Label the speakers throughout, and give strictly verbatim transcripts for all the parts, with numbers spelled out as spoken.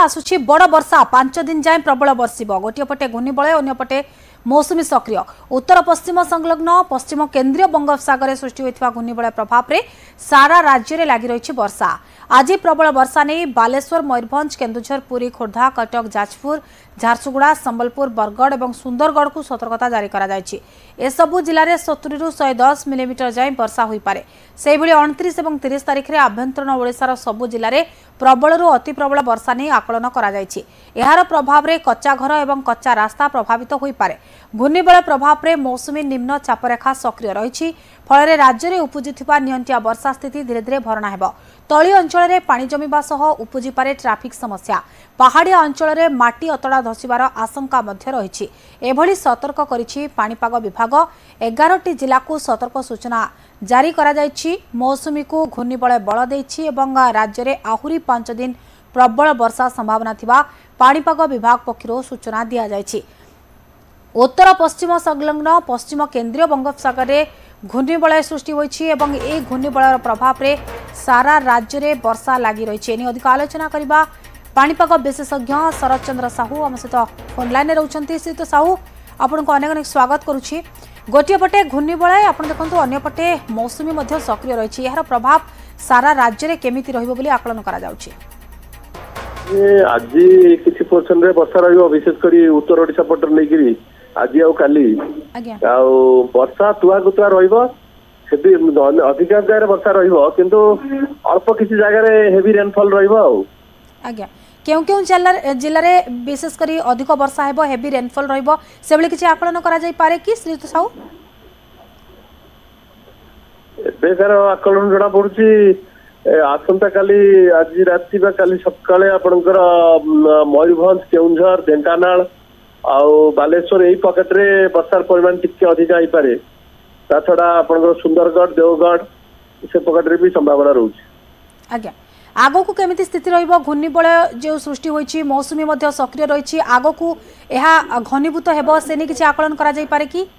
Speaker 1: आसुची बड़ वर्षा पांच दिन जाए प्रबल बर्षिब गोटे पटे घूर्णिबलय अन्यपटे मौसुमी सक्रिय उत्तर पश्चिम संलग्न पश्चिम केन्द्रीय बंगोपसागर सृष्टि होता घूर्णिबलय प्रभाव में सारा राज्य में लगी रही वर्षा आज प्रबल वर्षा नहीं बालेश्वर मयूरभंज केन्दुझर पुरी खोर्धा कटक जाजपुर झारसुगुड़ा संबलपुर बरगढ़ और सुंदरगढ़ को सतर्कता जारी करसबू जिले में सत्तरी रु शहे दस मिलीमीटर जाए वर्षा हो पारे से अणतीस और तीस तारीख में आभ्यंतरण ओडिशार सबु जिले में प्रबल रु अति प्रबल वर्षा नहीं आकलन कर प्रभाव में कच्चा घर और कच्चा रास्ता प्रभावित हो पारे घूर्णिबलय प्रभाव में मौसुमी निम्न चापरेखा सक्रिय रही फल राज्य में उपजुवा नियंटिया वर्षा स्थिति धीरे धीरे भरणा हेब तली अंचल में पानी जमिबा सह उपजी पारे ट्राफिक समस्या पहाड़िया अंचल में माटी अतड़ा धसिबार आशंका मध्य रही एभली सतर्क करिछि पाणीपाग विभाग एगारटी जिला को सतर्क सूचना जारी करा जायछि मौसुमी को घूर्णिबलय बल देछि एवं राज्य में आहुरी पांच दिन प्रबल वर्षा संभावना थिबा पाणीपाग विभाग पक्षरु सूचना दिया जायछि उत्तर पश्चिम संलग्न पश्चिम केन्द्रीय बंगोपसागर में घूर्णिबलय सृष्टि होइछि एवं ए घूर्णिबलय प्रभाव में सारा राज्य में वर्षा लगी रही है अधिक आलोचना करबा पाणीपाग विशेषज्ञ शरद चंद्र साहू आम सहित फोन लाइन में रोचंती श्रीयुत साहू आपन को अनेक अनेक स्वागत करुछि गोटे पटे घूर्णिबलय आपन देखंतु अन्य पटे मौसुमी मध्य सक्रिय रही यार प्रभाव सारा राज्य में केमिति रहिबो बोली आकलन करा जाउछि
Speaker 2: आज किसी पोर्शन रे वर्षा रहिबो विशेष करी उत्तर ओडिशा पटर लेकिरी आज आउ काली आउ वर्षा तुआ गुतुआ रहिबो सेति अधिकांश जगह वर्षा रहिबो किंतु अल्प किसी जगह रे हेवी रेनफॉल रहिबो आउ
Speaker 1: आज्ञा क्यों क्यों जिला जिले में विशेष करी अधिक वर्षा हेबो हेवी रेनफॉल रहिबो सेबली किछि आकलन करा जाय पारे कि श्रीयुत साहू
Speaker 2: एबेकार आकलन जणा पडुछि आसंता काली आज राति बा काली सकाळे आपनकर मयूरभंज केउंझर ढेंकानाल आउ बालेश्वर यही पकेट रे वर्षार परिमाण टिके अधिक आई पारे ता छडा आपनकर सुंदरगढ़ देवगढ़ से पकेट रे भी संभावना रहउछि
Speaker 1: आज्ञा आगो को केमिति स्थिति रहिबो घूर्णिबलय जो सृष्टि होइछि मौसुमी मध्य सक्रिय रहिछि आगो को एहा घनीभूत हेबो सेनी किछि आकलन करा जाय पारे कि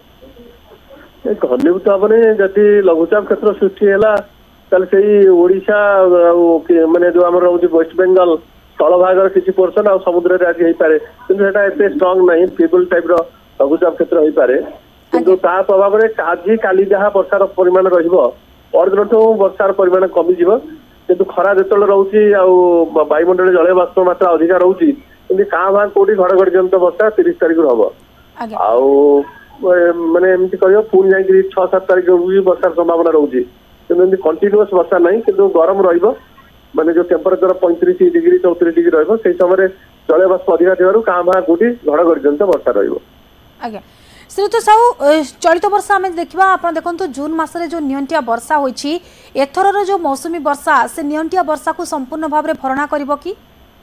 Speaker 2: घनीभूत आपने जति लघुचाप क्षेत्र सृष्टि हैला ताले सेही ओडिशा माने जो हमर रहउछि वेस्ट बेंगल तळ भागर किछि पोर्शन आ समुद्र रे आज हेई पारे किंतु एटा एते स्ट्रांग नाही फीबल टाइप रो लघुचाप क्षेत्र हेई पारे किंतु ता प्रभाव रे आज काली जहा वर्षार परिमाण रहिबो परदिनठो वर्षार परिमाण कमी जिवो किंतु खरा जेतल रहउछि आ वायुमंडल जलीय बाष्प मात्रा अधिक रहउछि किंतु का भा कोडी घड़घड़ी जंत वर्षा तीस तारिख रो हबो आउ माने एमति करियो पुन जाई छह सात तारिख रो भी वर्षार संभावना रहउछि किंतु एमति कंटीन्यूअस वर्षा नहीं किंतु गरम रहिबो माने जो टेम्परेचर पैंतीस डिग्री चौतीस डिग्री रहिबो सेही समय रे जलीय बाष्प अधिक थिबारु का भा कोडी घड़घड़ी जंत वर्षा रहिबो
Speaker 1: आज्ञा श्रीयुत साहू चलित वर्ष आम देखा आप देखो जून मसरे जो नियंटिया वर्षा होती एथर जो मौसुमी वर्षा से नियंटिया वर्षा को संपूर्ण भाव में भरणा करिबो कि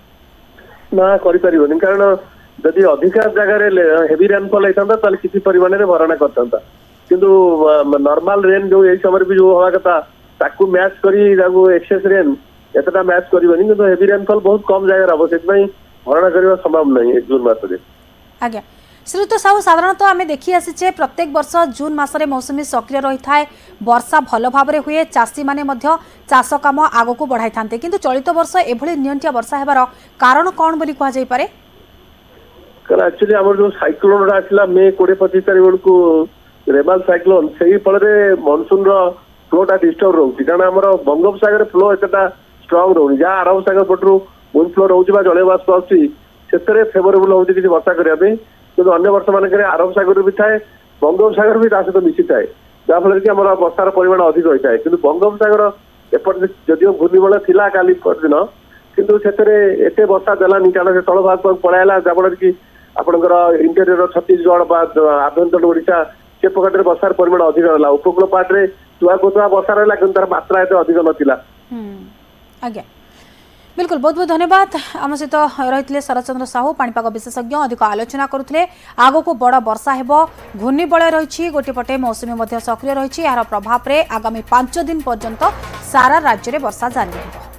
Speaker 2: ना करि परिबोनी कारण जदि अधिकांश जगह हेवी रेनफॉल होता ताले किसी परिमाण में भरणा करता किंतु नॉर्मल रेन जो यही समय भी जो हवा कथा ताकू मैच करी ताकू एक्सेस रेन एतटा मैच करिबोनी किंतु हेवी रेनफॉल बहुत कम जगह रहबो सेत पई भरणा करबा संभव नहीं जून मास रे
Speaker 1: आज्ञा श्रीयुत साहू साधारणतः आम देखी आसीचे प्रत्येक वर्ष जून मसरे मौसुमी सक्रिय रही है वर्षा भल भाव हुए चाषी माने मध्य चाष काम आग को बढ़ाई था किंतु चलित वर्ष एभली नियंटिया वर्षा हेबार कारण कौन बोली कहा जाय पारे
Speaker 2: कारण एक्चुअली हमर जो साइक्लोन आसला मे बीस पच्चीस तारिख बेलू रेमाल साइक्लोन से फल मनसून फ्लोटा डिस्टर्ब रोचे कारण आम बंगोपसागर फ्लो एतटा स्ट्रांग रोनी जहाँ अरब सागर पटू विंड फ्लो रोचे जलीय बाष्प आसुची से फेवरेबल होती किसी वर्षा करने किंतु अन्य वर्ष मानक अरब सागर भी थाए बंगोपसागर भी सहित मिसी थाए जहाँफल कि आम वर्षार परिमाण अधिक होता है किंतु बंगोपसागर एपटे जदिव घूर्णिबलय थिला काली दिन किंतु से वर्षा देलानी कारण से तल भाग पलायला जहाँफल कि आपंकर इंटेरियर छत्तीसगढ़ आभ्यंतर ओडिशा से पकड़े वर्षार परिमाण अधिक रहा उपकूल पार्टे तुआ कुआ वर्षा रहा कि तार मात्रा एत अधिक नाला
Speaker 1: आज्ञा बिल्कुल बहुत बहुत धन्यवाद आम सहित रही शरद चंद्र साहू पाणीपाग विशेषज्ञ अधिक आलोचना करुले आग को बड़ वर्षा हेबो घूर्णिबलय रही गोटे पटे मौसुमी मध्य सक्रिय रही यार प्रभाव में आगामी पांच दिन पर्यंत सारा राज्य में वर्षा जारी रहिबो।